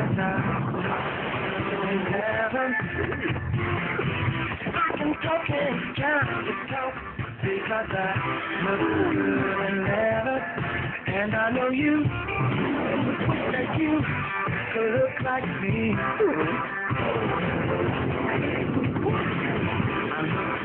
because I'm in heaven. I can talk and turn to talk because I look good and leather. And I know you, that you look like me.